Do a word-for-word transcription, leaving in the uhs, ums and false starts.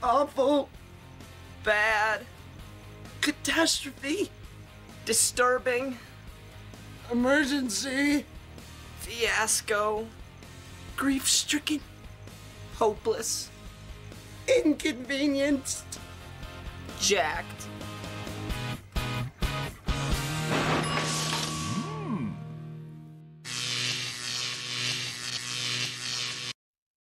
Awful. Bad. Catastrophe. Disturbing. Emergency. Fiasco. Grief-stricken. Hopeless. Inconvenienced. Jacked.